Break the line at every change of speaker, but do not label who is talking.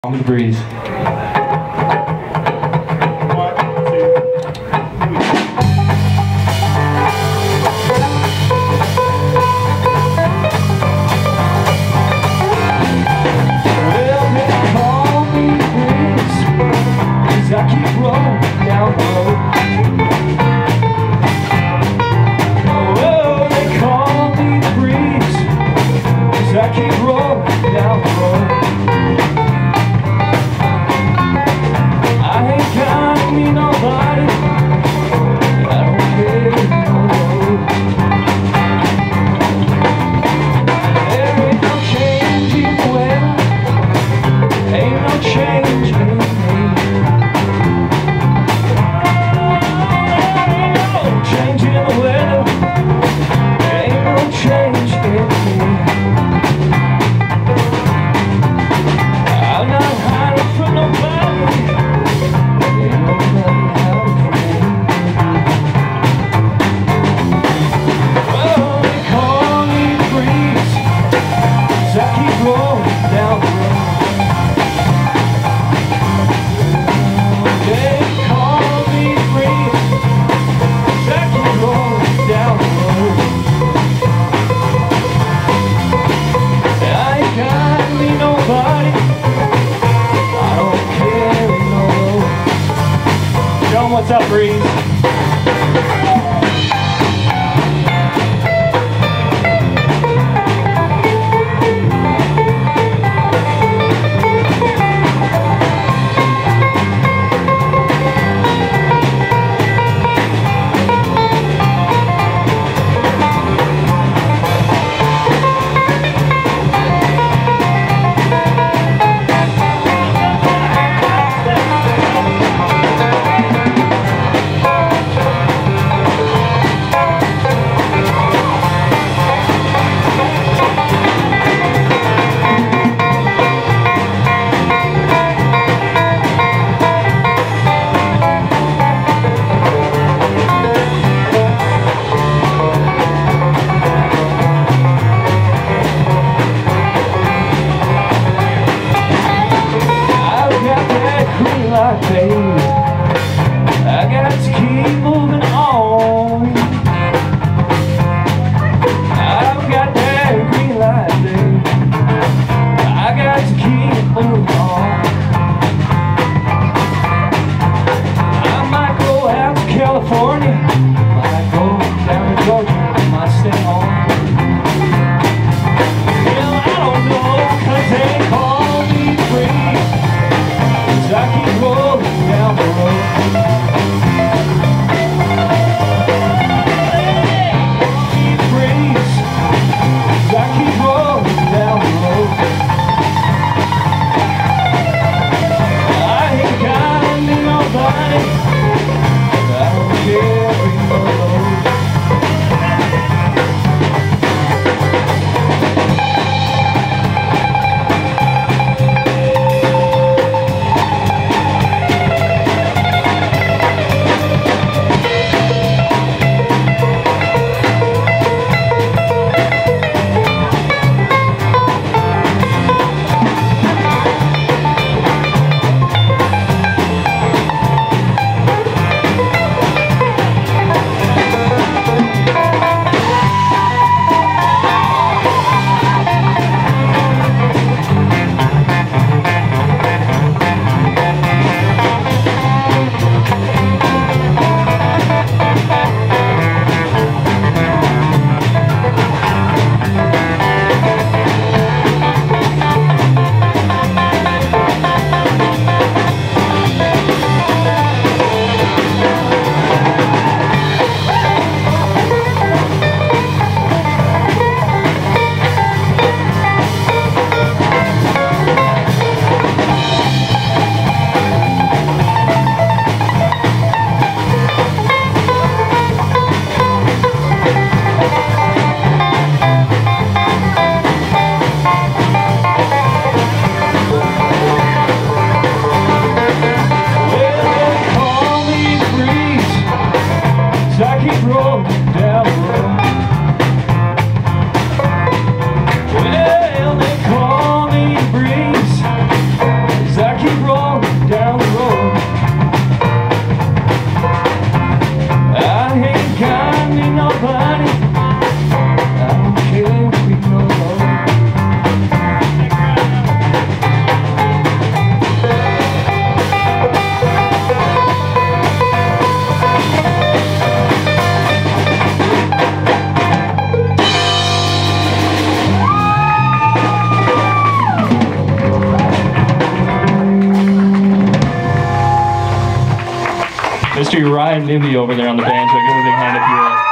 I'm gonna breathe. I keep rolling down the road. Oh, they call me the breeze, 'cause I keep rolling down the road. I ain't gotta meet nobody, I don't care no road. There ain't no change in the weather, ain't no change in me. What's up, Breeze? Mr. Uriah and Nibbe over there on the banjo. Give him a big hand if you will.